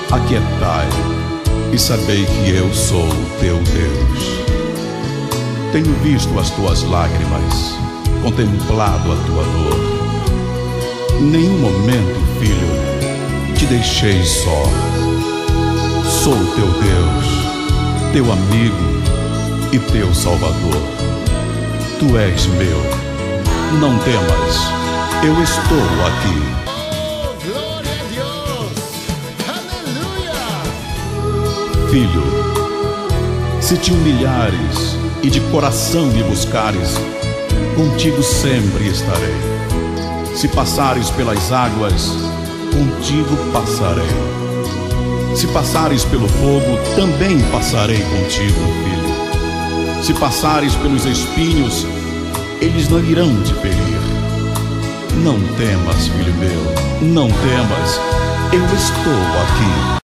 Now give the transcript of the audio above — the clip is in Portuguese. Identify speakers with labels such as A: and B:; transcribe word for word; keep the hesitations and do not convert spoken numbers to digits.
A: aquietai e sabei que eu sou teu Deus. Tenho visto as tuas lágrimas, contemplado a tua dor. Em nenhum momento, filho, te deixei só. Sou teu Deus, teu amigo e teu Salvador. Tu és meu, não temas, eu estou aqui. Filho, se te humilhares e de coração me buscares, contigo sempre estarei. Se passares pelas águas, contigo passarei. Se passares pelo fogo, também passarei contigo, filho. Se passares pelos espinhos, eles não irão te ferir. Não temas, filho meu, não temas, eu estou aqui.